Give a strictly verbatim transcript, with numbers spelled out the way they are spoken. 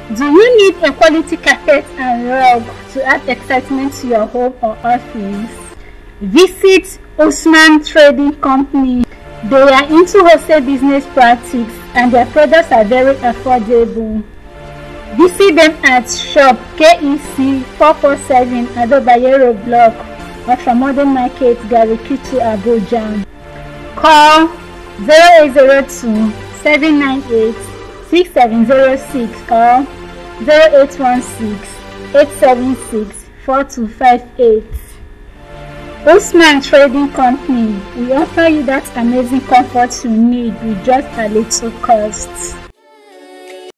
Do you need a quality carpet and rug to add excitement to your home or office? Visit Usman Trading Company. They are into wholesale business practice and their products are very affordable. Visit them at shop K E C four forty-seven Adobayero Block off Modern Market, Gariki-two, Abuja. Call zero eight zero two, seven nine eight, six seven zero six or zero eight one six, eight seven six, four two five eight. Usman Trading Company, we offer you that amazing comfort you need with just a little cost.